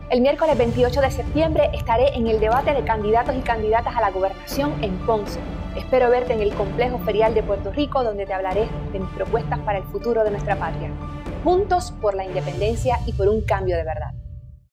El miércoles 28 de septiembre estaré en el debate de candidatos y candidatas a la gobernación en Ponce. Espero verte en el Complejo Ferial de Puerto Rico, donde te hablaré de mis propuestas para el futuro de nuestra patria. Juntos por la independencia y por un cambio de verdad.